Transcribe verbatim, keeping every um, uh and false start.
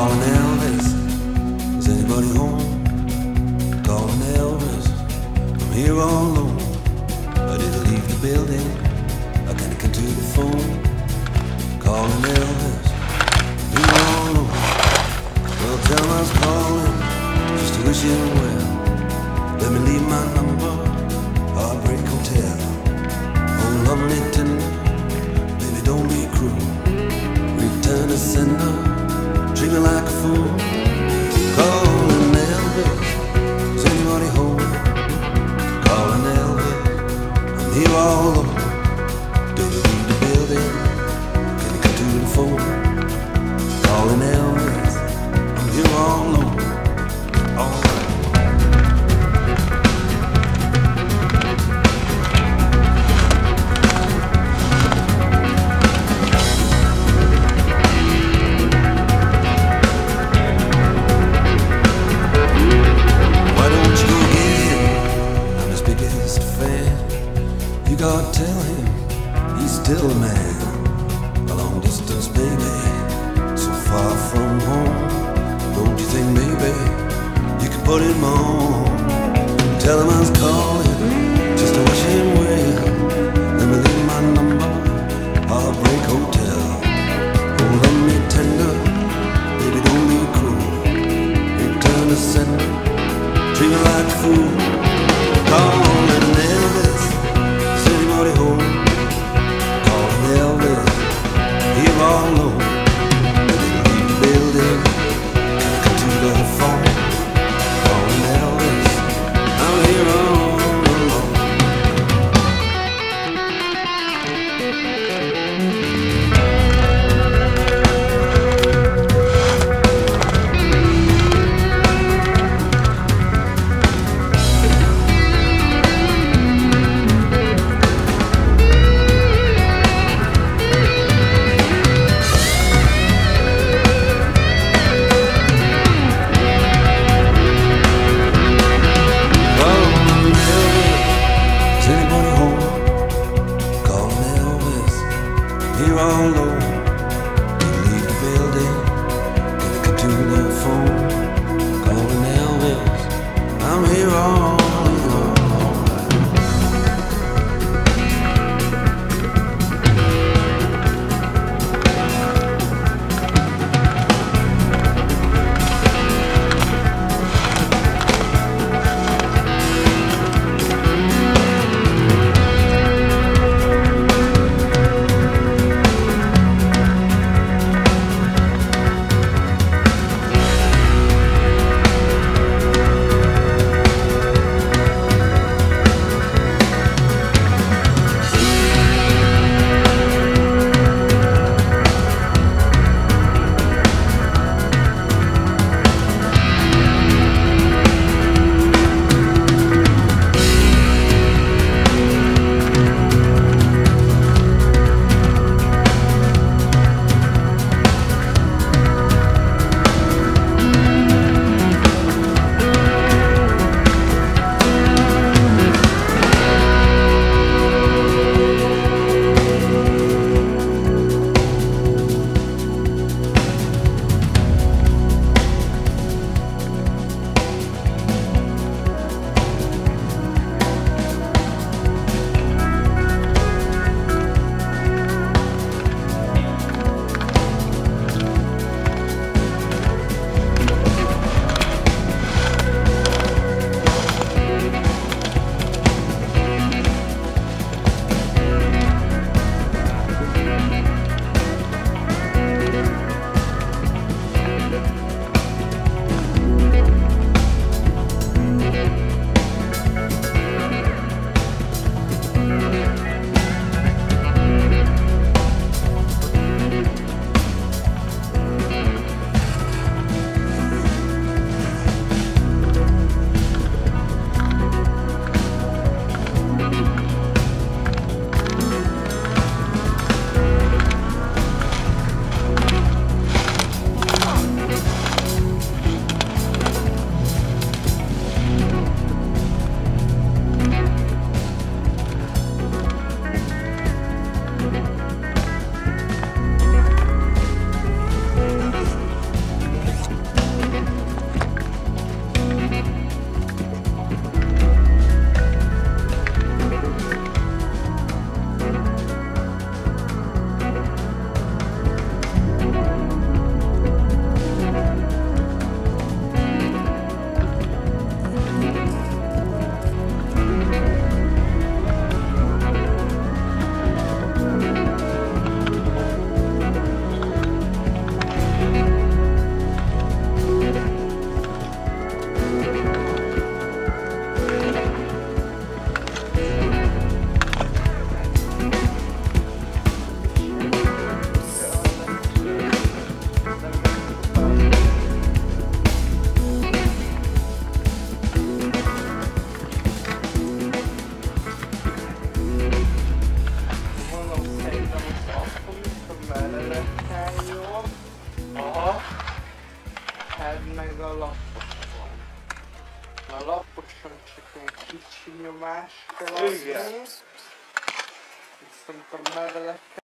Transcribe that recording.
Calling Elvis, is anybody home? Calling Elvis, I'm here all alone. I didn't leave the building, I can't get to the phone. Calling Elvis, I'm here all alone. Well, tell him I was calling, just to wish him well. Let me leave my number, Heartbreak Hotel. Oh, lovely tender, baby, don't be cruel. Return to sender, treat me like a fool. Calling Elvis, is anybody home? Calling Elvis, I'm here all alone. Do you leave the building? Can you come to the phone? Calling Elvis, I'm here all alone. All alone. God, tell him he's still a man. A long distance baby, so far from home. Don't you think maybe you could put him on? Tell him I was calling just to wish him well. Let me leave my number, Heartbreak Hotel. Oh, love me tender, baby, don't be cruel. Return to sender, treat me like a fool. Calling Elvis, home. Calling Elvis, here all alone. Leave the building, come to the phone. Calling Elvis, I'm here all alone. Felelekkel jó. Aha. Hát meg a laposon. A laposon csak egy kicsi nyomás kell adni. Viszont a mevelekkel